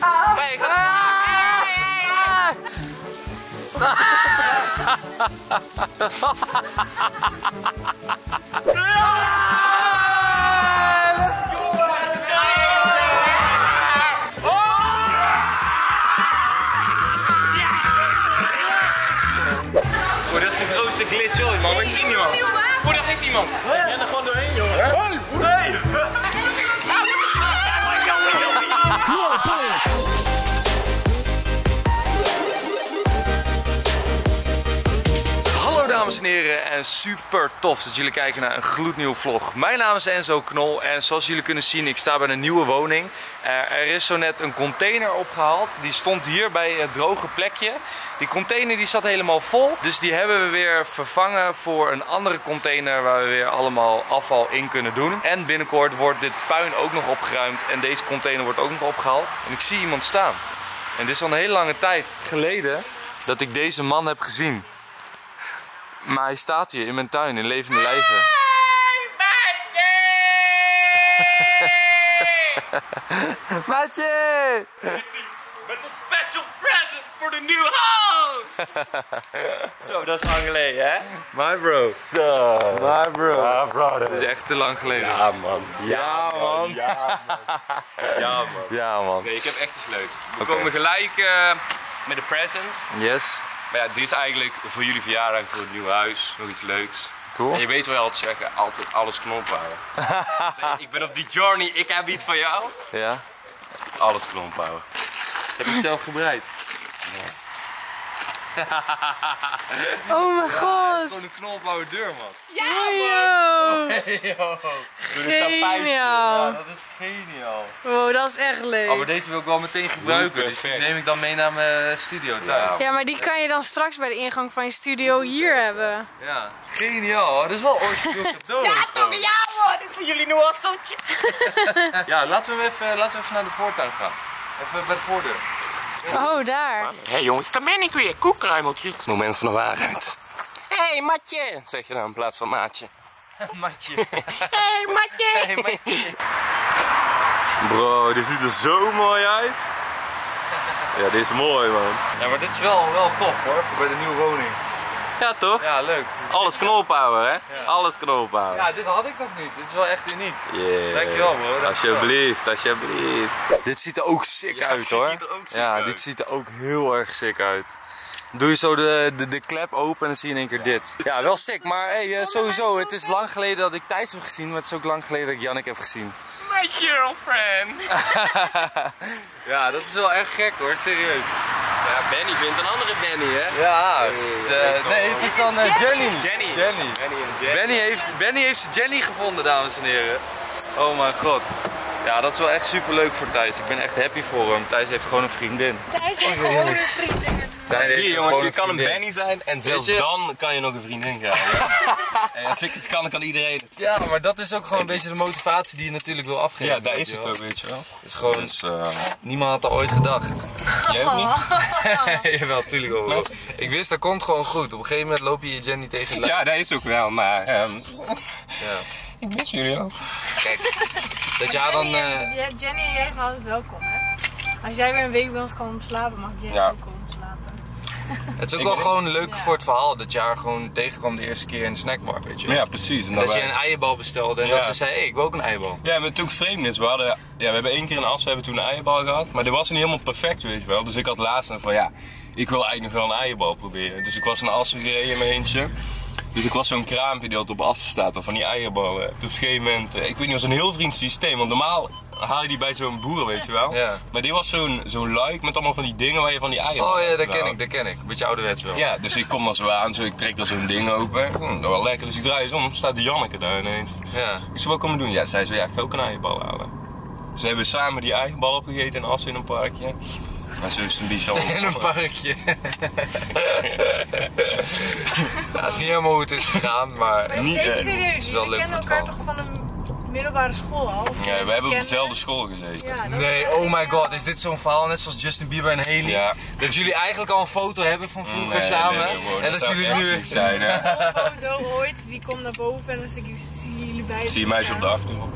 Hey, dat is de grootste glitch ooit, man. Ik zie niemand. Hoe, daar is iemand. Ik ben er gewoon doorheen, jongen. Hey! Hallo dames en heren en super tof dat jullie kijken naar een gloednieuwe vlog. Mijn naam is Enzo Knol en zoals jullie kunnen zien, ik sta bij een nieuwe woning. Er is zo net een container opgehaald, die stond hier bij het droge plekje. Die container die zat helemaal vol, dus die hebben we weer vervangen voor een andere container waar we weer allemaal afval in kunnen doen. En binnenkort wordt dit puin ook nog opgeruimd en deze container wordt ook nog opgehaald. En ik zie iemand staan. En dit is al een hele lange tijd geleden dat ik deze man heb gezien. Maar hij staat hier in mijn tuin in levende lijven. Maatje! Met een special present voor de nieuwe house! Zo, dat is lang geleden, hè? My bro. Zo. My bro. Ja, brother. Dat is echt te lang geleden. Ja, man. Ja, man. Ja, man. Ja, man. Ja, man. Nee, ik heb echt iets leuks. We komen gelijk met de present. Yes. Maar ja, dit is eigenlijk voor jullie verjaardag, voor het nieuwe huis. Nog iets leuks. Cool. En je weet wel altijd zeggen, altijd alles knop houden. Ik ben op die journey, ik heb iets van jou. Ja. Alles knop houden. Heb je het zelf gebreid? Oh mijn Het is god! gewoon een knolblauwe deur, man. Ja, Ja, geniaal! dat is geniaal. Wow, dat is echt Oh, leuk. maar deze wil ik wel meteen gebruiken, dus die Perfect. neem ik dan mee naar mijn studio thuis. Ja, maar die kan je dan straks bij de ingang van je studio hier hebben. Ja, geniaal. Dat is wel origineel cadeau. Ja, toch, ja hoor, voor jullie nu al zoetje. Ja, laten we even naar de voortuin gaan. Even bij de voordeur. Oh, daar. Hé jongens, daar ben ik weer. Koekruimeltjes. Moment van de waarheid. Hé Matje, zeg je dan in plaats van Maatje. Matje. Hé, Matje. Hey, Matje. Bro, dit ziet er zo mooi uit. Ja, dit is mooi man. Ja, maar dit is wel tof hoor, voor bij de nieuwe woning. Ja toch? Ja, leuk. Alles knolpower hè? Ja. Alles knolpower. Ja, dit had ik nog niet. Dit is wel echt uniek. Yeah. Dankjewel bro. Dankjewel. Alsjeblieft, alsjeblieft. Dit ziet er ook sick uit dit hoor. ziet er ook sick ja, uit. dit ziet er ook heel erg sick uit. Doe je zo de klep open en dan zie je in één keer dit. Ja, wel sick, maar hey, sowieso, het is lang geleden dat ik Thijs heb gezien, maar het is ook lang geleden dat ik Jannik heb gezien. My girlfriend. Ja, dat is wel echt gek hoor, serieus. Ja, Benny vindt een andere Benny hè? Ja, het is, nee, het is dan Jenny. Jenny. Benny heeft zijn Jenny gevonden, dames en heren. Oh mijn god. Ja, dat is wel echt super leuk voor Thijs. Ik ben echt happy voor hem. Thijs heeft gewoon een vriendin. Thijs is gewoon een vriendin. Thijs heeft Zie je gewoon jongens, je kan een vriendin. Benny zijn en zelfs Weet je- dan kan je nog een vriendin krijgen. En als ik het kan iedereen. Ja, maar dat is ook gewoon een beetje de motivatie die je natuurlijk wil afgeven. Ja, daar is weet het je wel. ook, weet je wel. Het is gewoon, Dus, niemand had dat ooit gedacht. jij ook niet? Jawel, tuurlijk wel. Bro. Ik wist, dat komt gewoon goed. Op een gegeven moment loop je Jenny tegen het lijf. Ja, dat is ook wel, maar Ja. ik mis jullie ook. Kijk, dat jij dan... Jenny en jij zijn altijd welkom, hè? Als jij weer een week bij ons kan slapen, mag Jenny Ja. ook komen slapen. Het is ook wel gewoon leuk voor het verhaal dat je haar gewoon tegenkwam de eerste keer in de snackbar, weet je. Ja, precies. En Dat je een eierbal bestelde en Ja. dat ze zei, hey, ik wil ook een eierbal. Ja, maar toen vreemd is, we hebben 1 keer in Assen, we hebben toen een eierbal gehad, maar die was niet helemaal perfect, weet je wel. Dus ik had laatst nog van, ja, ik wil eigenlijk nog wel een eierbal proberen. Dus ik was naar Assen gereden in mijn eentje. Dus ik was zo'n kraampje die altijd op Assen staat, of van die eierballen. Dus op een gegeven moment, ik weet niet, was een heel vriend systeem, want normaal haal je die bij zo'n boer, weet je wel. Ja. Maar dit was zo'n luik met allemaal van die dingen waar je van die eierballen Oh ja, dat haalt. ken ik. Een beetje ouderwets wel. Ja, dus ik kom dan zo aan, zo, ik trek dan zo'n ding open. Dat wel lekker, dus ik draai eens om, staat die Janneke daar ineens. Ja. Ik zei, wat kan we doen? Ja, zij zei, ja, ik ga ook een eierbal halen. Dus we hebben samen die eierbal opgegeten in Assen in een parkje. Maar zo is het een beetje In een parkje. Ja, het is niet helemaal hoe het is gegaan, maar... Niet Even echt. serieus, wel jullie leuk kennen voor het elkaar toch van een middelbare school al? Of Ja, mensen we hebben op kennen? dezelfde school gezeten. Ja, dat Nee, is oh my god, is dit zo'n verhaal net zoals Justin Bieber en Haley? Ja. Dat jullie eigenlijk al een foto hebben van vroeger Nee, samen nee, nee, en dat zou jullie echt nu... ziek zijn, hè. een foto ooit, die komt naar boven en dan zie jullie beiden. Zie je meisje op de achtergrond.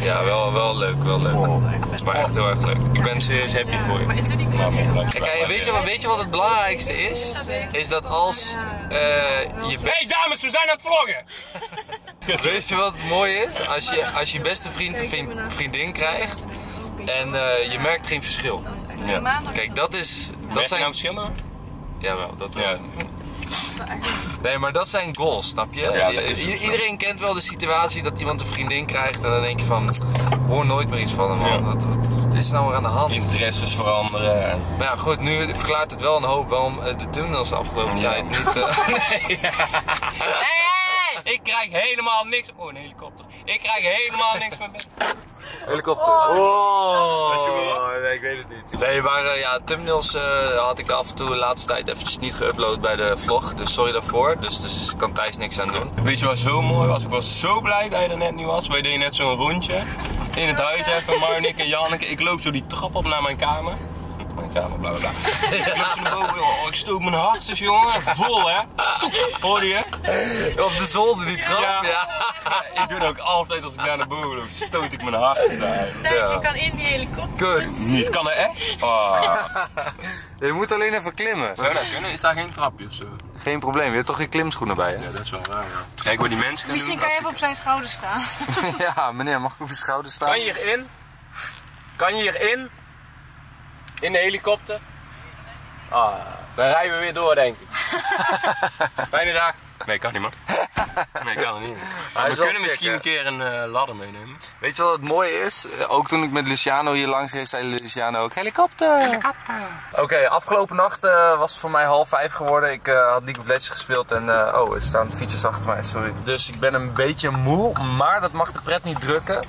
Ja, wel leuk, wel leuk. Maar echt heel erg leuk. Ik ben serieus happy voor je. Maar is er die Nou, maar bedankt. Kijk, weet je wat het belangrijkste is? Is dat als je Hey dames, we zijn aan het vloggen! Weet je wat het mooie is? Als je beste vriend of vriendin krijgt en je merkt geen verschil. Ja. Kijk, dat Zijn zijn... nou verschillen? Jawel, dat wel. Ja. Nee, maar dat zijn goals, snap je? Ja, dat is het. Iedereen kent wel de situatie dat iemand een vriendin krijgt en dan denk je van, ik hoor nooit meer iets van hem, man. Wat is nou weer aan de hand? Interesses veranderen. Maar ja, goed, nu verklaart het wel een hoop waarom de thumbnails de afgelopen tijd niet... Nee. Hey, ik krijg helemaal niks. Oh, een helikopter. Ik krijg helemaal niks van binnen. Helikopter. Oh, nee, ik weet het niet. Nee, maar ja, thumbnails had ik af en toe de laatste tijd eventjes niet geüpload bij de vlog. Dus sorry daarvoor. Dus ik kan Thijs niks aan doen. Weet je wat zo mooi was? Ik was zo blij dat je er net niet was. Wij deden net zo'n rondje in het huis even, Marnik en Janneke. Ik loop zo die trap op naar mijn kamer. Mijn kamer, bla bla bla. Ik loop zo naar boven. Oh, ik stoot mijn hartjes, jongen. Vol, hè? Hoorde je? Op de zolder, die trap. Ja. Ik doe dat ook altijd als ik naar boven loop. Stoot ik mijn hartjes daar. Thijs, je kan in die helikopter. Kut. Niet, kan dat echt? Oh. Je moet alleen even klimmen. Zou dat kunnen? Is daar geen trapje of zo? Geen probleem, je hebt toch geen klimschoenen bij je? Ja, dat is wel waar, ja. Kijk wat die mensen gaan Misschien doen. kan je even op zijn schouder staan. Ja, meneer, mag ik op je schouder staan? Kan je hierin? Kan je hierin? In de helikopter? Ah, dan rijden we weer door, denk ik. Fijne dag. Nee, kan niet, man. Nee, kan het niet. Maar we is wel kunnen sick, misschien hè? een keer een ladder meenemen. Weet je wat het mooie is? Ook toen ik met Luciano hier langs reed, zei Luciano ook helikopter. Oké, afgelopen nacht was het voor mij 4:30 geworden. Ik had League of Legends gespeeld en oh, er staan fietsers achter mij, sorry. Dus ik ben een beetje moe, maar dat mag de pret niet drukken.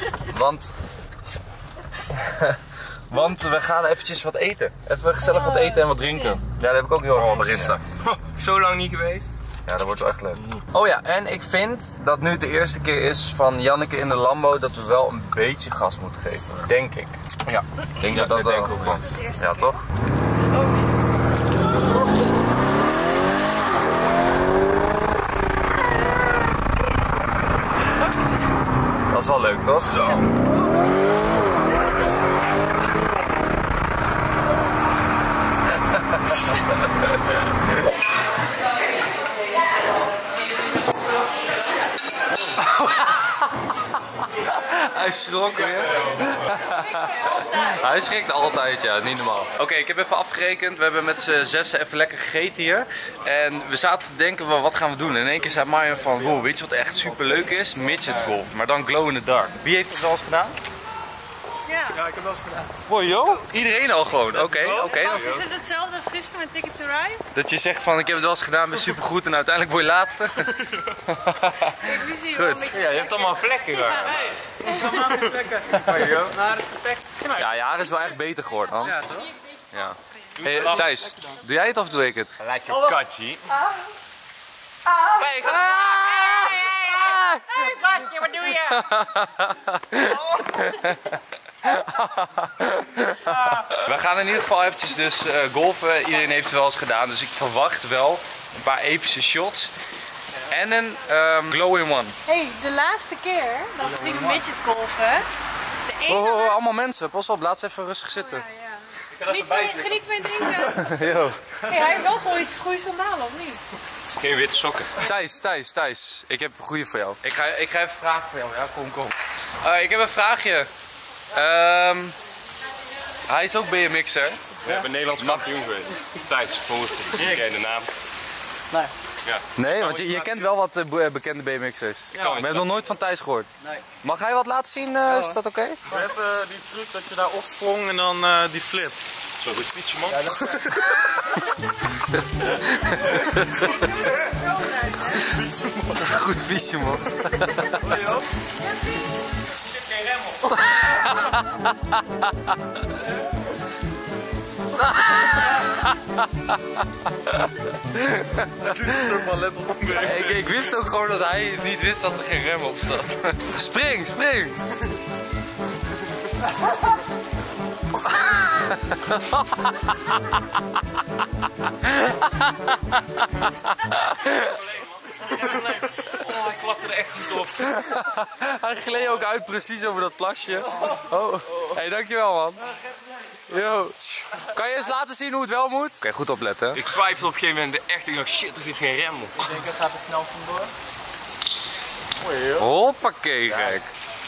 Want we gaan eventjes wat eten. Even gezellig wat eten en wat drinken. Ja, dat heb ik ook heel erg barista. Zo lang niet geweest. Ja, dat wordt wel echt leuk. Oh ja, en ik vind dat nu het de eerste keer is van Janneke in de Lambo dat we wel een beetje gas moeten geven. Denk ik. Ja, ik denk dat dat denk wel ik ook wel. komt. Ja, toch? Dat is wel leuk, toch? Zo. Hij schrok weer. Hij schrikt altijd, ja, niet normaal. Oké, ik heb even afgerekend. We hebben met z'n zessen even lekker gegeten hier. En we zaten te denken, wat gaan we doen? En in één keer zei Marjan van, wow, weet je wat echt super leuk is? Midget golf, maar dan glow in the dark. Wie heeft dat wel eens gedaan? Ja. Ja, ik heb wel eens gedaan. Mooi joh. Iedereen al gewoon. Oké. Pas, is het hetzelfde als gisteren met Ticket to Ride? Dat je zegt van, ik heb het wel eens gedaan, ben supergoed en uiteindelijk word je laatste. Ik zie wel een beetje. Ja, je hebt allemaal vlekken daar. Ja, ja, dat is wel echt beter geworden, man. Ja, toch? Ja. Hey, Thijs, doe jij het of doe ik het? Laat je katje. Hey, Basje, wat doe je? We gaan in ieder geval eventjes dus golfen. Iedereen heeft het wel eens gedaan, dus ik verwacht wel een paar epische shots. En een glow in one. Hey, de laatste keer dat we gingen midget golfen. De ene. Oh, allemaal mensen, pas op, laat ze even rustig zitten. Geniet van je drinken. Yo. Hey, hij heeft wel goede sandalen, of niet? Geen witte sokken. Thijs, ik heb een goeie voor jou. Ik ga even een vraag voor jou, ja, kom. Ik heb een vraagje. Hij is ook BMX'er. Ja, ik ben Nederlands kampioen geweest. Thijs, volgens mij. Ik ken de naam. Nee. Ja. Nee, want je kent wel wat bekende BMX'ers. Ja, Maar je hebt nog nooit van Thijs gehoord. Nee. Mag hij wat laten zien? Is dat oké? Even die truc dat je daar opsprong en dan die flip. Zo goed fietsen, man. Goed fietsje, man. Er zit geen rem op. Ik wist ook gewoon dat hij niet wist dat er geen rem op zat. Spring! hij klapte er echt goed op. Hij gleed ook uit precies over dat plasje. Oh. Hey, dankjewel man. Yo. Kan je eens laten zien hoe het wel moet? Oké, goed opletten. Ik twijfelde op een gegeven moment echt. Ik dacht, shit, er zit geen rem op. Ik denk, het gaat er snel vandoor. Hoppakee, gek.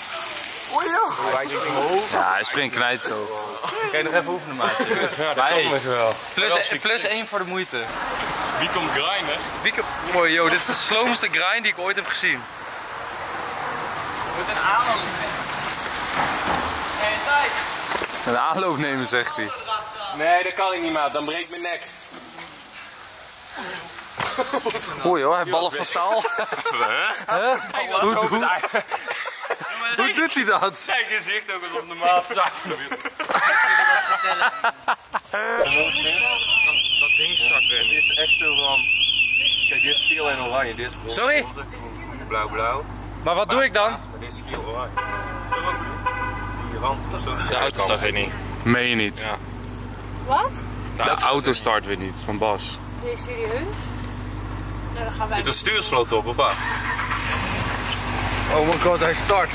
Ja, hij springt knijt zo. Kan je nog even oefenen, maatje? Ja, dat kan nog wel. Plus 1 voor de moeite. Wie komt grinden? Mooi, yo, dit is de sloomste grind die ik ooit heb gezien. Moet een aanloop nemen. Hey, tijd. Een aanloop nemen, zegt hij. Nee, dat kan ik niet, maat. Dan breekt mijn nek. Oei hoor, hij heeft ballen van staal. Hoe doet hij dat? Zijn gezicht ook alsof normaal zak. Dat ding start weer. Het is echt zo van... Kijk, dit is geel en oranje. Dit is Sorry? blauw-blauw. Maar wat doe ik dan? Maar dit is geel oranje. Die rand of zo. De auto start weer niet. Meen je niet? Ja. Wat? De auto start weer niet, van Bas. Ben je serieus? Nou, dan gaan wij. Zit een stuurslot op, of wat? Oh mijn god, hij start.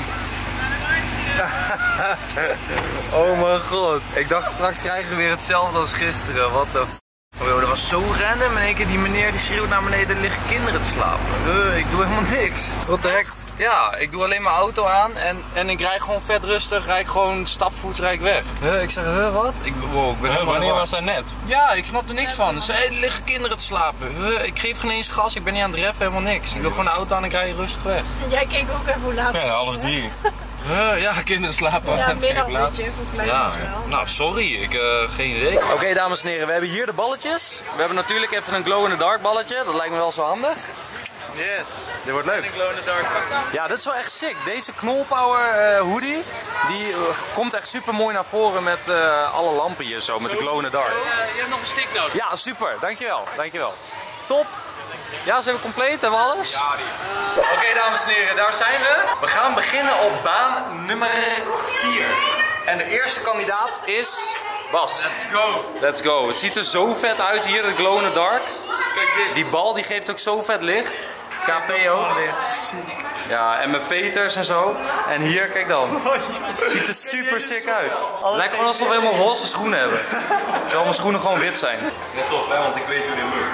Oh mijn god. Ik dacht straks krijgen we weer hetzelfde als gisteren. Wat de f***. Dat was zo random. In één keer die meneer die schreeuwt naar beneden, er liggen kinderen te slapen. Ik doe helemaal niks. Wat de hek? Ja, ik doe alleen mijn auto aan en ik rijd gewoon vet rustig, rijd gewoon stapvoets rijd ik weg. Ik zeg, wat? Ik ben helemaal Wanneer was dat net? Ja, ik snap er niks van. Ze er liggen kinderen te slapen. Ik geef geen eens gas, ik ben niet aan het reffen, helemaal niks. Ik doe gewoon de auto aan en ik rijd rustig weg. En jij keek ook even hoe laat. Ja, half 3. Ja, kinderen slapen. Ja, middagdutje voor kleintjes wel. Nou, sorry, ik geen idee. Oké, dames en heren, we hebben hier de balletjes. We hebben natuurlijk even een glow-in-the-dark balletje, dat lijkt me wel zo handig. Yes. Dit wordt leuk. Glow in the dark. Ja, dit is wel echt sick. Deze Knolpower hoodie, die komt echt super mooi naar voren met alle lampen hier zo, met de glow-in-the-dark. Je hebt nog een stick nodig. Ja, super, dankjewel, dankjewel. Top. Ja, zijn we compleet? Hebben we alles? Ja, Oké, dames en heren, daar zijn we. We gaan beginnen op baan nummer 4. En de eerste kandidaat is Bas. Let's go. Let's go. Het ziet er zo vet uit hier, de glow in the dark. Kijk dit. Die bal die geeft ook zo vet licht. KP ook. Ja, en mijn veters en zo. En hier, kijk dan. Ziet er super sick uit. Lijkt gewoon alsof we helemaal roze schoenen hebben. Terwijl mijn schoenen gewoon wit zijn. Net op, hè, want ik weet hoe dit moet.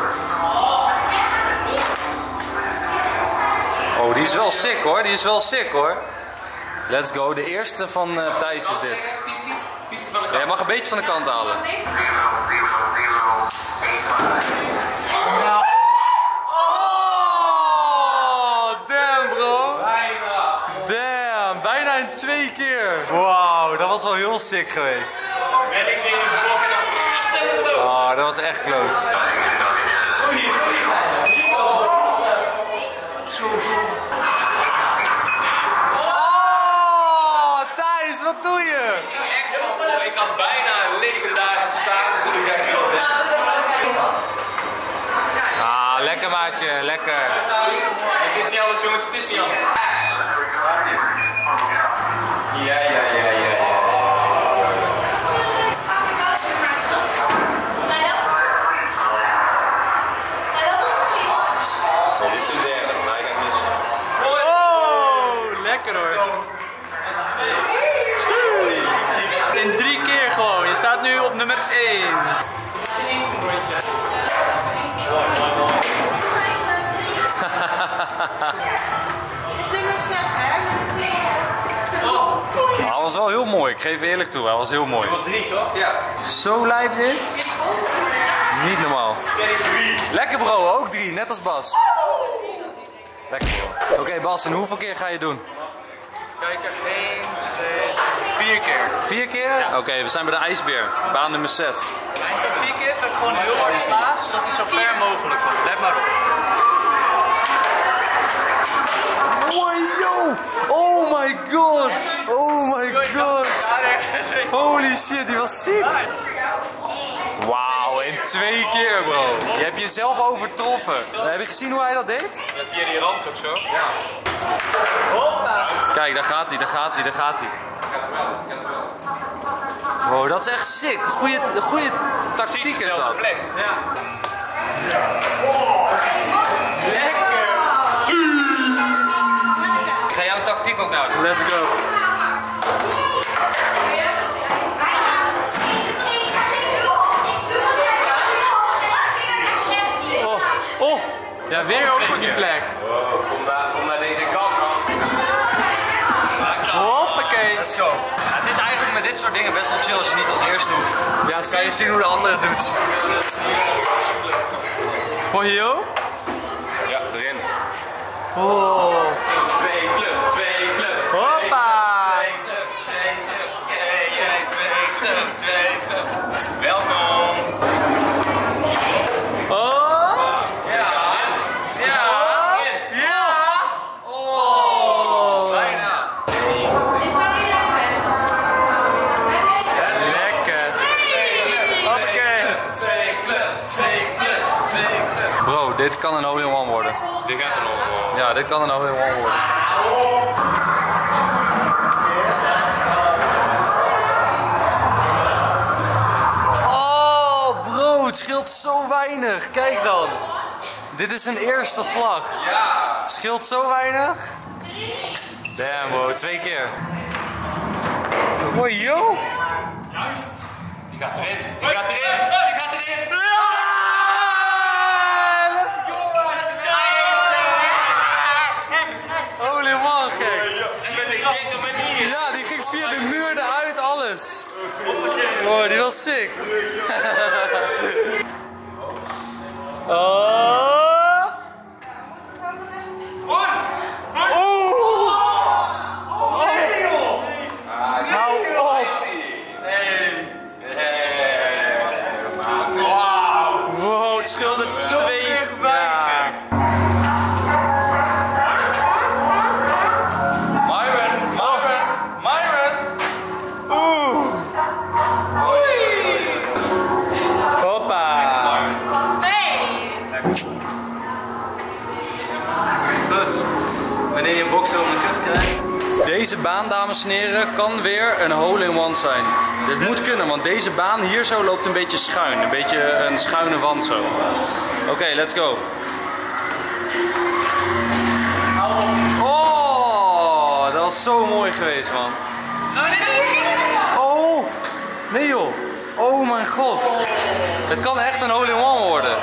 Oh, die is wel sick hoor. Die is wel sick hoor. Let's go. De eerste van Thijs is dit. Ja, je mag een beetje van de kant halen. Oh, damn bro. Damn, bijna in 2 keer. Wauw, dat was wel heel sick geweest. Oh, dat was echt close. Oh, Thijs, wat doe je? Ik had bijna een legendarische status en nu kijk ik wel weg. Ah, lekker maatje, lekker. Het is niet alles jongens, het is niet anders. Ja. Dit is een derde, maar hij gaat missen. Oh, lekker hoor. In 3 keer gewoon. Je staat nu op nummer 1. Dit is nummer 6, hè? Hij was wel heel mooi, ik geef eerlijk toe, hij was heel mooi. 3 toch? Ja. Zo lijp dit. Niet normaal. Lekker bro, ook 3, net als Bas. Lekker bro. Oké Bas, en hoeveel keer ga je doen? Kijk, 1, 2, 4 keer. 4 keer? Oké, we zijn bij de ijsbeer, baan nummer 6. Mijn tactiek is dat ik gewoon heel hard sla, zodat hij zo ver mogelijk komt. Let maar op. Wow, oh my god! Oh my god! Holy shit, die was ziek! Wauw, in 2 keer bro. Je hebt jezelf overtroffen. Heb je gezien hoe hij dat deed? Via die rand of zo? Ja. Kijk, daar gaat hij. Wow, dat is echt sick. Goeie tactiek is dat. Lekker. ik ook nou doen. Let's go. Oh, ja, weer ook op die plek. Wow, kom naar deze kant, man. Hoppakee. Let's go. Ja, het is eigenlijk met dit soort dingen best wel chill als je niet als eerste hoeft. Ja, Dan kan je zien hoe de andere het doet. Voor jou? Ja, erin. Oh. 2 club, 2 club. Hoppa. 2 club, 2 club. Yeah, 2 club, 2 club. Welkom. Oh. Ja. Ja. Ja. Oh. Bijna. Lekker. Hoppakee. 2 club, 2 club, 2 club. Bro, dit kan een hole-in-one worden. Dit gaat er nog wel. Ja, dit kan een hole-in-one worden. Oh, bro, het scheelt zo weinig. Kijk dan. Dit is een eerste slag. Ja. Scheelt zo weinig. Damn, bro, 2 keer. Oh, yo. Die gaat erin. Die gaat erin. Die gaat erin. Hole-in-one, gek. Met een gekke manier. Ja, die ging via de muur eruit, alles. Oh, die was sick. Oh. Wow, het scheelde 2. Ja. Myron. Hoppa. Goed. Wanneer je een box over de kust krijgt. Deze baan, dames en heren, kan weer een hole-in-one zijn. Dit moet kunnen, want deze baan hier zo loopt een beetje schuin. Een beetje een schuine wand zo. Oké, let's go. Oh, dat was zo mooi geweest, man. Oh, nee joh. Oh mijn god. Het kan echt een hole-in-one worden.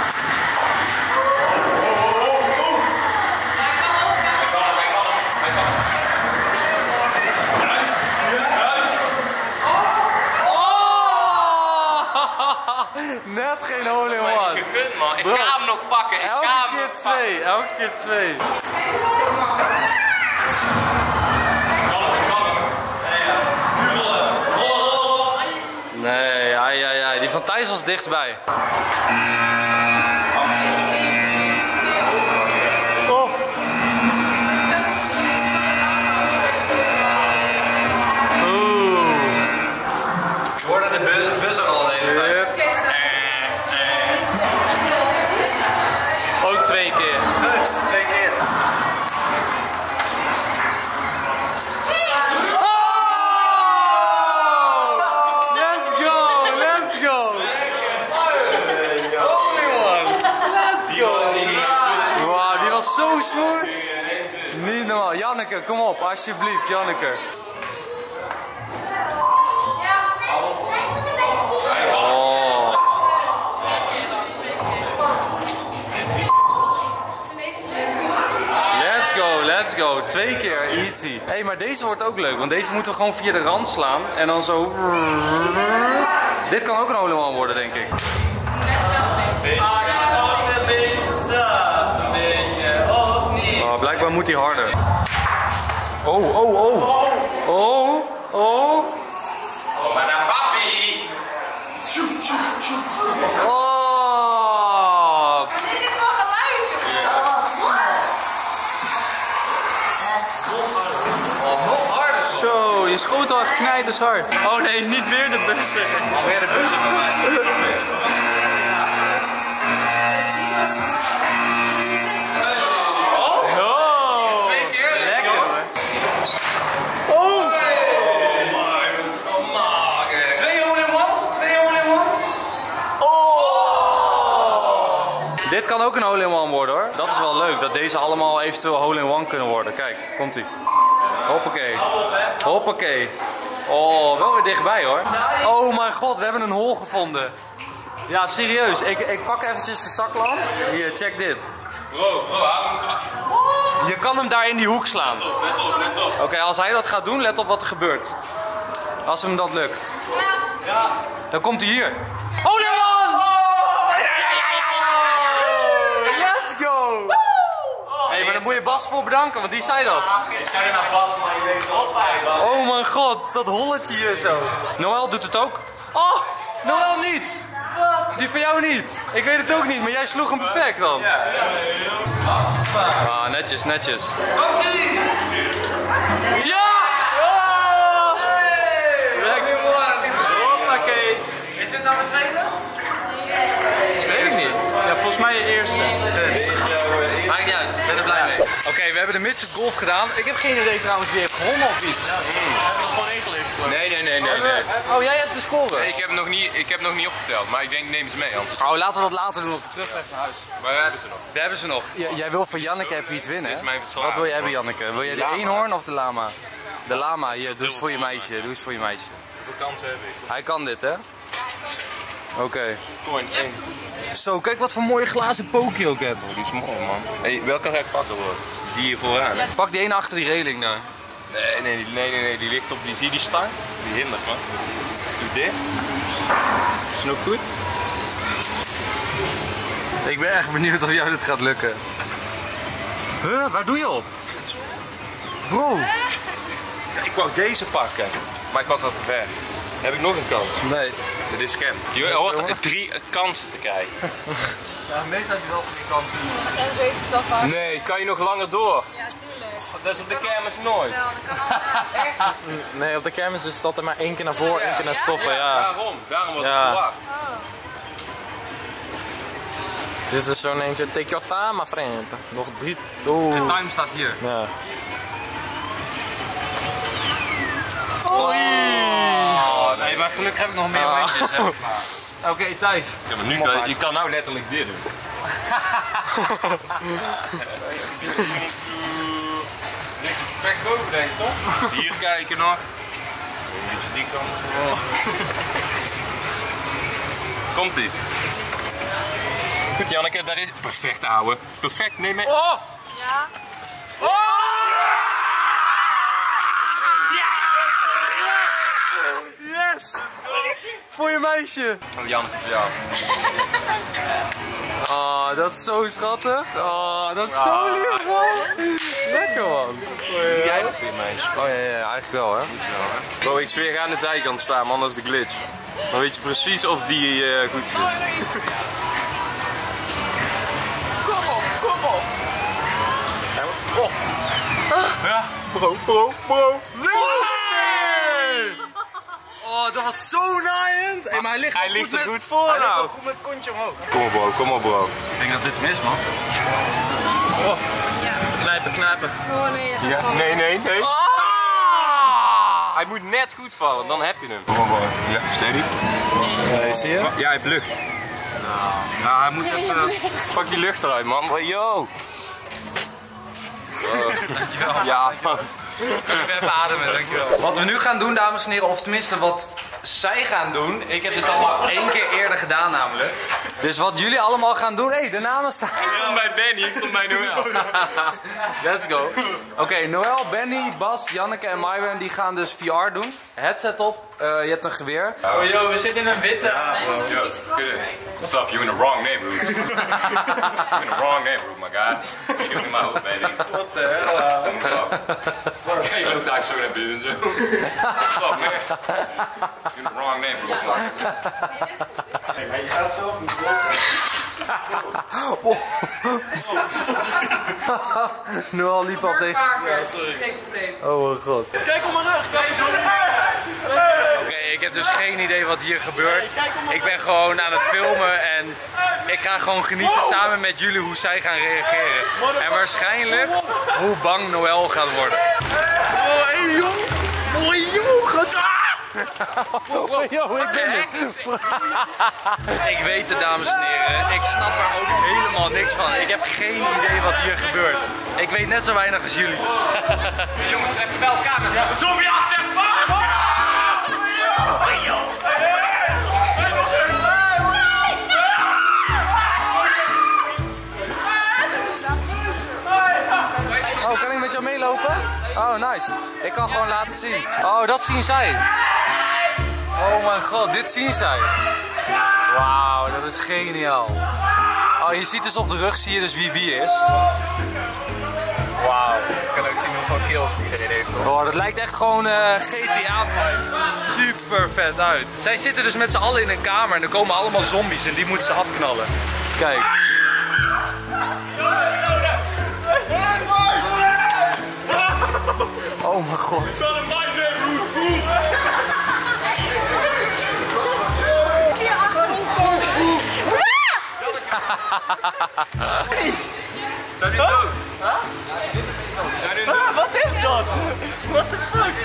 Net geen hole-in-one. Gegund, man. Ik ga hem nog pakken. Elke keer 2. Nee, ai. Die van Thijs was dichtstbij. Oh. We hoorden de buzzer al de hele tijd. Ook 2 keer. Goed, 2 keer. Let's go! Wow, die was zo smooth. Niet normaal. Janneke, kom op, alsjeblieft, Janneke. Oh. Let's go. 2 keer, easy. Hé, maar deze wordt ook leuk, want deze moeten we gewoon via de rand slaan en dan zo. Dit kan ook een hole-in-one worden, denk ik. Oh, blijkbaar moet hij harder. Oh. Maar naar papi. Oh. Wat is dit voor geluid? Nog harder. Zo, je schoot al echt knijters hard. Oh nee, niet weer de bussen. Alweer de buzzer bij mij. Oh. 2 keer. Lekker hoor. Oh. 2 hole-in-ones. Dit kan ook een hole-in-one worden hoor. Dat is wel leuk, dat deze allemaal eventueel hole-in-one kunnen worden. Kijk, komt ie. Hoppakee. Hoppakee. Oh, wel weer dichtbij hoor. Oh mijn god, we hebben een hol gevonden. Ja, serieus. Ik pak eventjes de zaklamp. Hier, check dit. Bro, Je kan hem daar in die hoek slaan. let op. Oké, als hij dat gaat doen, let op wat er gebeurt. Als hem dat lukt. Ja. Dan komt hij hier. Oh nee man! Let's go! Hey, maar dan moet je Bas voor bedanken, want die zei dat. Ik ga er naar Bas, maar je weet op eigenlijk. Oh mijn god, dat holletje hier zo. Noël doet het ook. Oh, Noël niet! Die van jou niet. Ik weet het ook niet, maar jij sloeg hem perfect dan. Ah, netjes, netjes. Ja! Oh! Lekker man! Hoppakee. Is dit nou mijn tweede? Dat weet ik niet. Ja, volgens mij je eerste. Maakt niet uit, ik ben er blij mee. Oké, we hebben de midget golf gedaan. Ik heb geen idee trouwens wie heeft gewonnen of iets. Nee. Oh, jij hebt de score. Ik heb nog niet opgeteld, maar ik denk neem ze mee anders. Oh, laten we dat later doen op de terugweg naar huis. Maar we hebben ze nog. We hebben ze nog. Jij wil voor Janneke even iets winnen, Dit hè? is mijn verslagen. Wat wil jij hebben, Janneke? Wil jij de Lama. eenhoorn of de lama? De lama, hier, doe eens voor je meisje. Doe eens voor je meisje. Hoeveel kansen heb ik? Hij kan dit, hè? Oké. Coin 1. Zo, kijk wat voor mooie glazen pook je ook hebt. Die is mooi man. Hey, welke ga ik pakken hoor? Die hier vooraan. Hè? Pak die ene achter die reling daar. Nee, die ligt op die, zie je die stang? Die hindert man. Doe dit. Is het nog goed? Ik ben echt benieuwd of jou dit gaat lukken. Huh, waar doe je op? Bro. Ik wou deze pakken, maar ik was al te ver. Heb ik nog een kans? Nee. Dit is scam. Je hoort 3 kansen te krijgen. Ja, meestal heb je wel geen kans. En zo heeft het al vaak. Nee, kan je nog langer door? Ja, tuurlijk. Dat is op de kermis nooit. Wel, dat kan altijd. Nee, op de kermis is dat er maar 1 keer naar voren, 1 keer naar stoppen. Ja. Daarom was Ja. het verwacht. Dit is zo'n eentje, take your time, my friend. Nog 3. Oeh. De time staat hier. Ja. Nee, maar gelukkig heb ik nog meer rondjes. Oké, Thijs. Ja, maar nu je kan nou letterlijk dit doen. Ligt er perfect boven denk ik toch? Hier kijken nog. Beetje die kant. Komt ie. Goed Janneke, daar is perfect ouwe. Perfect, neem mee. Oh! Ja. Yes! Voor je meisje. Oh Janneke voor jou. Oh, dat is zo schattig. Oh, dat is zo lief man. Lekker man. Jij ook voor je meisje. Oh ja, eigenlijk wel hè. Bro, ik zweer, ga aan de zijkant staan, man, dat is de glitch. Dan weet je precies of die goed zit. Kom op. Oh. Ja, bro. Oh, dat was zo naaiend. Hey, maar hij ligt, er goed voor nou. goed met het kontje omhoog. Kom op bro. Ik denk dat dit hem is man. Knijpen. Oh nee, je gaat Ja. gewoon. Nee. Hij moet net goed vallen, dan heb je hem. Kom op bro. Ja, steady. Zie je? Ja, hij heeft lucht. Ja, hij moet even... Pak die lucht eruit man. Oh, yo. Ja man. Even ademen, dankjewel. Wat we nu gaan doen, dames en heren, of tenminste wat zij gaan doen. Ik heb dit allemaal 1 keer eerder gedaan namelijk. Dus wat jullie allemaal gaan doen, de namen staan. Ik stond bij Benny, ik stond bij Noël. Let's go. Oké, Noël, Benny, Bas, Janneke en Myron die gaan dus VR doen. Headset op, je hebt een geweer. Oh yo, we zitten in een witte. What's up? You're in the wrong neighborhood. You're in the wrong neighborhood, my guy. You're doing in my hood, baby. What the hell? Kijk, je loopt daar zo naar binnen zo. What's up, man? You're in the wrong neighborhood, man. Je gaat zelf niet. Noël liep al tegen... Geen probleem. Oh mijn god. Kijk op mijn rug, kijk op mijn rug. Oké, ik heb dus geen idee wat hier gebeurt. Ik ben gewoon aan het filmen en ik ga gewoon genieten samen met jullie hoe zij gaan reageren. En waarschijnlijk hoe bang Noël gaat worden. Oh, hey jong. Oh, jong. Yo, ik ben het. Ik weet het, dames en heren. Ik snap er ook helemaal niks van. Ik heb geen idee wat hier gebeurt. Ik weet net zo weinig als jullie. Jongens, even bij elkaar. Zombie achter! Oh, kan ik met jou meelopen? Oh, nice. Ik kan gewoon laten zien. Oh, dat zien zij. Oh mijn god, dit zien zij. Wauw, dat is geniaal. Oh, je ziet dus op de rug, zie je dus wie is. Wauw. Ik kan ook zien hoeveel kills iedereen heeft. Oh, dat lijkt echt gewoon GTA. Super vet uit. Zij zitten dus met z'n allen in een kamer en er komen allemaal zombies en die moeten ze afknallen. Kijk. Oh mijn god. Wat is dat? What the fuck?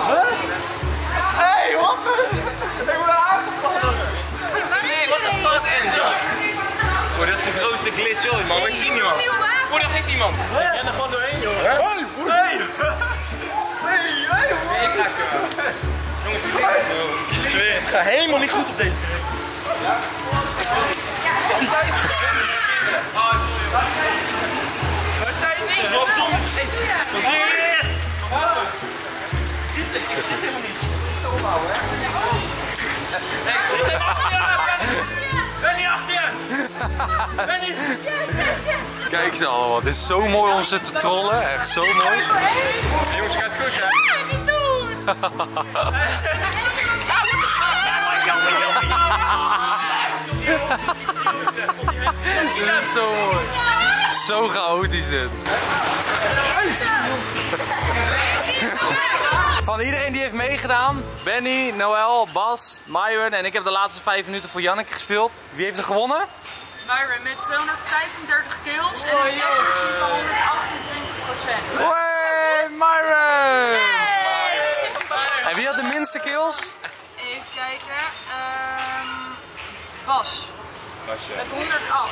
Hey, wat de? Ik word aangevallen. Nee, wat de fuck, Enzo? Oh, dat is de grootste glitch ooit, man. Ik zie niemand. Oh, daar is iemand. Ik ren er gewoon doorheen, joh. Hey! Hey! Jongens, Ik zweer, het gaat helemaal niet goed op deze keer. Wat zijn die? Wat soms? Ik zit helemaal niet. Ik zit helemaal achter je! Ben niet achter je! Ben niet! Kijk ze allemaal. Dit is zo mooi om ze te trollen. Echt zo mooi. jongens, gaat goed, hè? Ja, niet doen! Dit is zo mooi. Zo chaotisch dit. Van iedereen die heeft meegedaan, Benny, Noël, Bas, Myron en ik heb de laatste 5 minuten voor Janneke gespeeld. Wie heeft er gewonnen? Myron met 235 kills en een accuracy van 128%. Hoi, Myron! En wie had de minste kills? Even kijken. Bas. Met 108.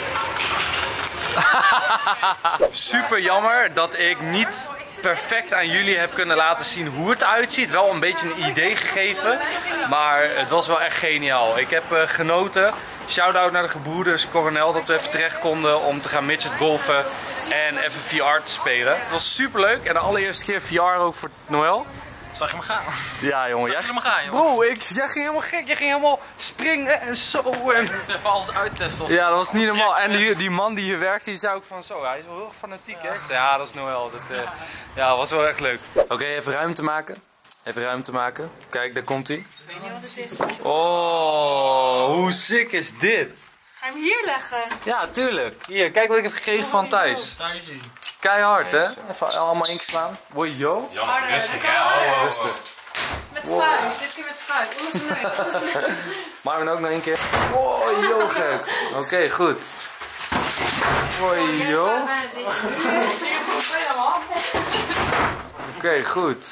Super jammer dat ik niet perfect aan jullie heb kunnen laten zien hoe het uitziet. Wel een beetje een idee gegeven, maar het was wel echt geniaal. Ik heb genoten. Shout-out naar de gebroeders Coronel dat we even terecht konden om te gaan midget golfen en even VR te spelen. Het was super leuk en de allereerste keer VR ook voor Noël. Zag je me gaan? Ja jongen, jij Helemaal gaan, joh. bro, jij ging helemaal gek. Jij ging helemaal springen en zo. En... Dus even alles uittesten. Ja, dat was niet normaal. En die man die hier werkt, die zei ook van zo, hij is wel heel fanatiek hè. Ik zei, ja, dat is Noël. Dat ja, was wel echt leuk. Oké, even ruimte maken. Even ruimte maken. Kijk, daar komt hij. Ik weet niet wat het is. Oh, hoe sick is dit? Ga je hem hier leggen? Ja, tuurlijk. Hier, kijk wat ik heb gekregen van Thijs. Daar is hij. Keihard hè. Even allemaal inslaan. Woi, yo. Rustig, hè? Rustig. Met de vuist, dit keer met de vuist. Onder zijn neus. Maar we ook nog één keer. Woi, yo, Gert. Oké, goed. Woi, yo. Oké, goed.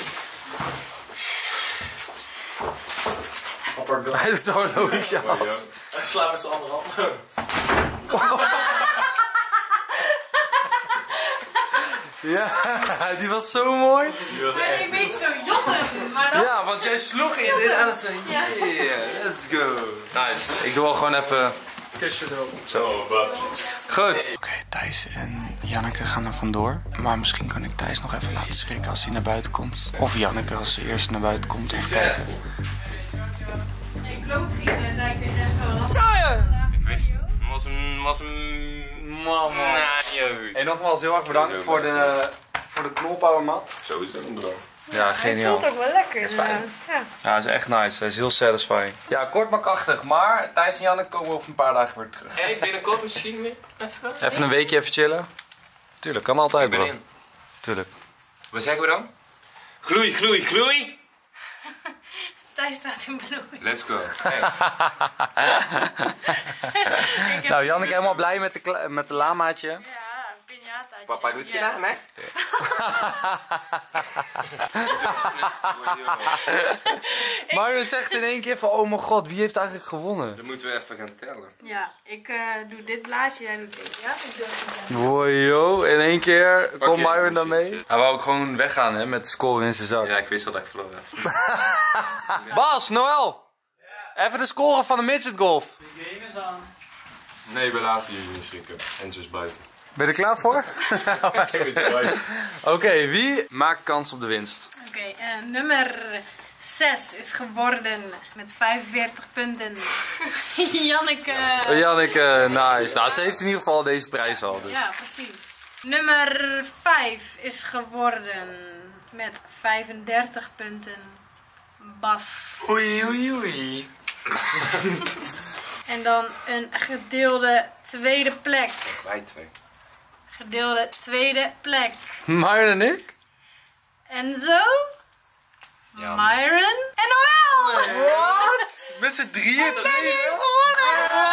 Hij doet zo'n logische af. Hij slaat met zijn andere hand. Ja, die was zo mooi. Een beetje zo jotten, maar dan... Ja, want jij sloeg in dit en dan zei yeah, let's go. Nice. Ik doe wel gewoon even... Kusje erop. Zo. Goed. Oké, Thijs en Janneke gaan er vandoor. Maar misschien kan ik Thijs nog even laten schrikken als hij naar buiten komt. Of Janneke als ze eerst naar buiten komt. Even kijken. Ik blootschieten, zei ik tegen hem zo. Ik wist het. Was een... Mama. En nogmaals heel erg bedankt voor de knolpowermat. Zo is het inderdaad. Ja, geniaal. Voelt ook wel lekker. is fijn. Ja. Ja, dat is echt nice. Hij is heel satisfying. Ja, kort maar krachtig. Maar Thijs en Janneke komen over een paar dagen weer terug. Hey, binnenkort misschien weer. Even. Even een weekje even chillen. Tuurlijk, kan altijd bro. in. Tuurlijk. Wat zeggen we dan? Gloei, gloei, gloei! Thijs staat in bloei. Let's go. Hey. Nou, Janneke helemaal blij met de lamaatje. Ja, een piñata. Papa doet je dat, hè? Mario zegt in één keer van, oh mijn god, wie heeft eigenlijk gewonnen? Dan moeten we even gaan tellen. Ja, ik doe dit blaadje, jij doet dit. Ja, ik doe het. Wojo, in één keer komt Oké, Myron dan mee. precies. Hij wou ook gewoon weggaan hè, met de score in zijn zak. Ja, ik wist al dat ik verloren had. Bas, Noël! Even de score van de midget golf. De game is aan. Nee, we laten jullie niet schrikken. En dus buiten. Ben je er klaar voor? Sowieso buiten. Oké, wie maakt kans op de winst? Oké, nummer 6 is geworden met 45 punten. Janneke. Janneke, nice. Nou, ze heeft in ieder geval deze prijs al. Dus. Ja, precies. Nummer 5 is geworden met 35 punten. Bas. Oei, oei, oei. En dan een gedeelde tweede plek. Wij twee. Gedeelde tweede plek. Myron en ik? Enzo. Myron en Noël. Wat? Met z'n drieën? Ik ben hier gewonnen.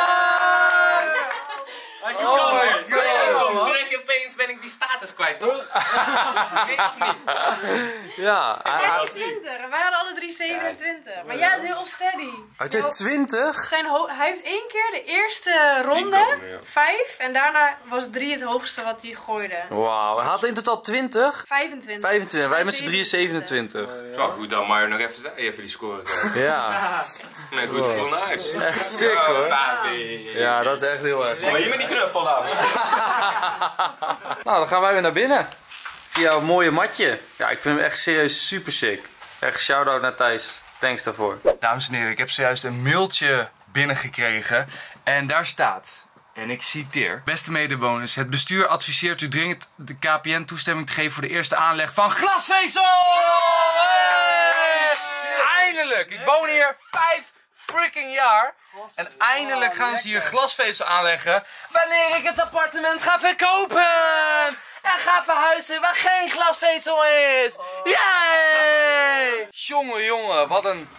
Oh my god. Terug opeens ben ik die status kwijt, toch? Nee, of niet? Ja. Jij had 20 en wij hadden alle drie 27. Maar jij had heel steady. Had jij 20? Hij heeft 1 keer de eerste ronde, Inkomen, ja. 5. En daarna was 3 het hoogste wat hij gooide. Wauw, hij had in totaal 20? 25. 25, wij met z'n drieën 27. Wel goed dan Mario nog even die score. Ja, Nee, goed voor naar huis. echt sick hoor. Ja, dat is echt heel erg. Maar je bent niet knuffel aan. Nou, dan gaan wij weer naar binnen. Via een mooie matje. Ja, ik vind hem echt serieus super sick. Echt shout-out naar Thijs. Thanks daarvoor. Dames en heren, ik heb zojuist een mailtje binnengekregen. En daar staat, en ik citeer: beste medebewoners, het bestuur adviseert u dringend de KPN toestemming te geven voor de eerste aanleg van glasvezel! Hey! Eindelijk! Ik woon hier 5 freaking jaar. En eindelijk gaan ze hier glasvezel aanleggen wanneer ik het appartement ga verkopen! En ga verhuizen waar geen glasvezel is! Yay! Jongen, jongen, wat een...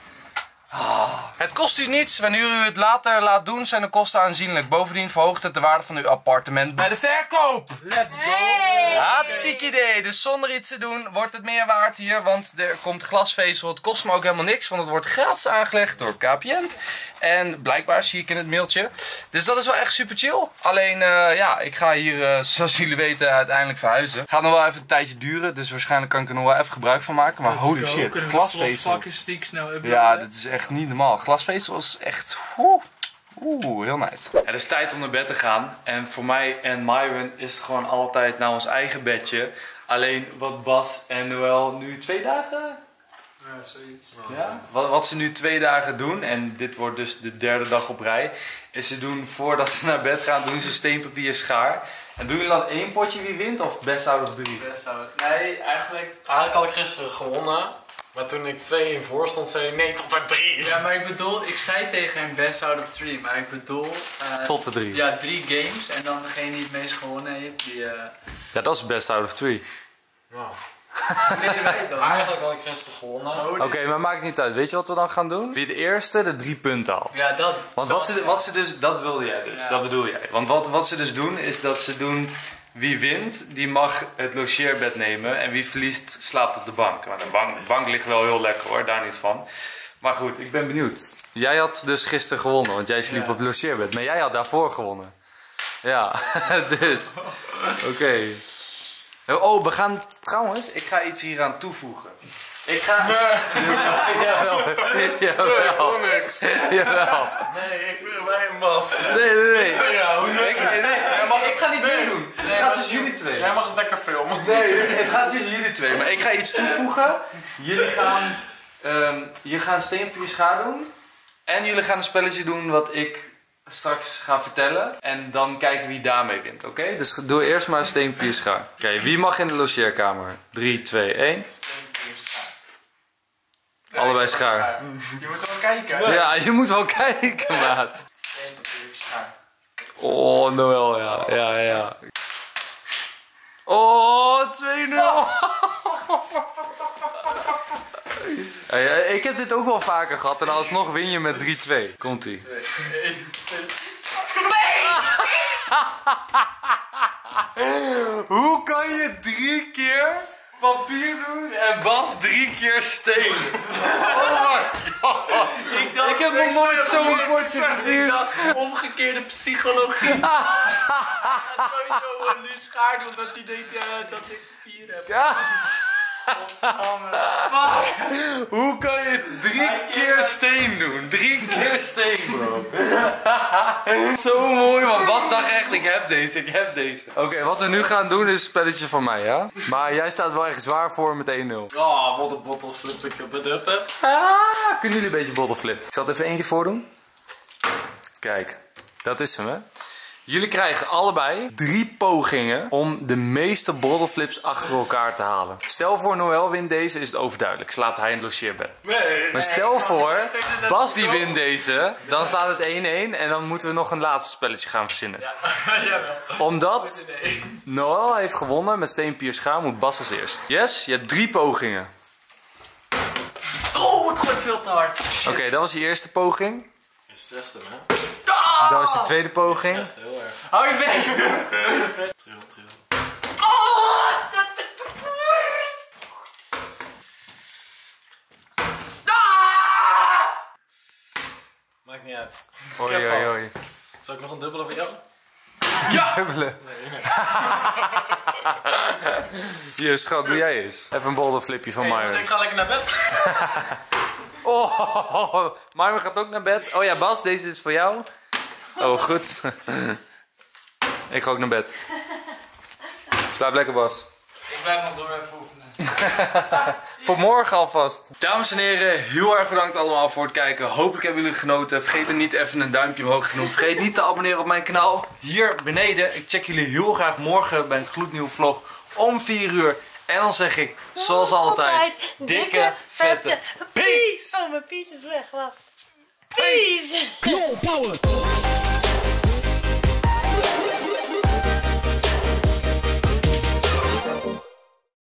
Het kost u niets. Wanneer u het later laat doen, zijn de kosten aanzienlijk. Bovendien verhoogt het de waarde van uw appartement bij de verkoop. Let's go! Hey! Hartstikke idee. Dus zonder iets te doen wordt het meer waard hier. Want er komt glasvezel. Het kost me ook helemaal niks. Want het wordt gratis aangelegd door KPN. En blijkbaar zie ik in het mailtje. Dus dat is wel echt super chill. Alleen ja, ik ga hier zoals jullie weten uiteindelijk verhuizen. Gaat nog wel even een tijdje duren. Dus waarschijnlijk kan ik er nog wel even gebruik van maken. Maar holy shit, glasvezel. Ja, dit is echt niet normaal. Glasvezel is echt... heel nice. Het is tijd om naar bed te gaan. En voor mij en Myron is het gewoon altijd naar ons eigen bedje. Alleen wat Bas en Noël nu 2 dagen... Ja, zoiets. Ja? Wat ze nu 2 dagen doen, en dit wordt dus de 3e dag op rij, is ze doen voordat ze naar bed gaan, doen ze steen, papier, schaar. En doen jullie dan 1 potje wie wint of best out of 3? Nee, eigenlijk had ik gisteren gewonnen. Maar toen ik 2-1 voor stond, zei ik nee, tot maar 3. Ja, maar ik bedoel, ik zei tegen hem best out of 3, maar ik bedoel... Tot de 3. Ja, 3 games en dan degene die het meest gewonnen heeft, die... Ja, dat is best out of 3. Nou, deden wij dan. eigenlijk had ik gisteren gewonnen. Oké, maar maakt niet uit. Weet je wat we dan gaan doen? Wie de eerste de 3 punten haalt. Ja, dat... Want wat ze dus, dat wilde jij dus, Ja. dat bedoel jij. Want wat ze dus doen, is dat ze doen, wie wint, die mag het logeerbed nemen. En wie verliest, slaapt op de bank. Maar de bank ligt wel heel lekker hoor, daar niet van. Maar goed, ik ben benieuwd. Jij had dus gisteren gewonnen, want jij sliep op het logeerbed. Maar jij had daarvoor gewonnen. Ja, dus. Oké. Oh, we gaan trouwens, ik ga iets hieraan toevoegen. Ik ga... Jawel. Jawel. Niks. Jawel. Nee, ik wil bij een Bas. Nee. Nee, Ik ga niet meedoen. Het gaat tussen jullie 2. Jij mag het lekker filmen. Nee, het gaat tussen jullie 2. Maar ik ga iets toevoegen. Jullie gaan steen, papier, schaar doen. En jullie gaan een spelletje doen wat ik straks ga vertellen. En dan kijken wie daarmee wint, oké? Dus doe eerst maar steen, papier, schaar. Oké, wie mag in de logeerkamer? 3, 2, 1. Allebei schaar. Je moet wel kijken. Ja, je moet wel kijken, maat. Oh, Noël, ja. Oh, 2-0. Ik heb dit ook wel vaker gehad en alsnog win je met 3-2. Komt-ie. Hoe kan je 3 keer papier doen en Bas 3 keer steen? Oh my god. Ik heb nog nooit zo'n potje gezien. Ik dacht omgekeerde psychologie. Dat sowieso nu schaart omdat hij denkt dat ik 4 heb. Ja. Hoe kan je 3 keer steen doen? 3 keer steen, bro. Zo mooi, man. Bas dacht echt, ik heb deze. Oké, wat we nu gaan doen is een spelletje van mij, ja? Maar jij staat wel echt zwaar voor met 1-0. Oh, wat een bottle flip ik op het uppen. Kunnen jullie een beetje bottleflip? Ik zal het even 1 keer voordoen. Kijk, dat is hem, hè? Jullie krijgen allebei 3 pogingen om de meeste bottleflips achter elkaar te halen. Stel voor Noël wint deze, is het overduidelijk. Slaapt hij in het logeerbed. Nee. Maar stel voor, Bas die wint deze, dan staat het 1-1 en dan moeten we nog een laatste spelletje gaan verzinnen. Ja, jawel. Omdat Noël heeft gewonnen met steen, pier, schaar, moet Bas als eerst. Yes, je hebt 3 pogingen. Oh, ik gooi veel te hard. Oké, dat was je eerste poging. Je stresst hem, hè? Dat was je tweede poging. Je stresst heel erg. Hou je weg. Trill. Maakt niet uit. Oei. Zal ik nog een dubbele voor jou? Dubbele. Hier, schat, doe jij eens. Even een bottleflipje van Dus Myron. ik ga lekker naar bed. Oh, Myron gaat ook naar bed. Oh ja, Bas, deze is voor jou. Oh, goed. Ik ga ook naar bed. Slaap lekker, Bas. Ik blijf nog door even oefenen. Voor morgen alvast. Dames en heren, heel erg bedankt allemaal voor het kijken. Hopelijk hebben jullie genoten. Vergeet er niet even een duimpje omhoog te doen. Vergeet niet te abonneren op mijn kanaal hier beneden. Ik check jullie heel graag morgen bij een gloednieuwe vlog om 4 uur. En dan zeg ik, zoals altijd, dikke, vette peace! Oh, mijn peace is weg. Wacht. Peace! Knol power.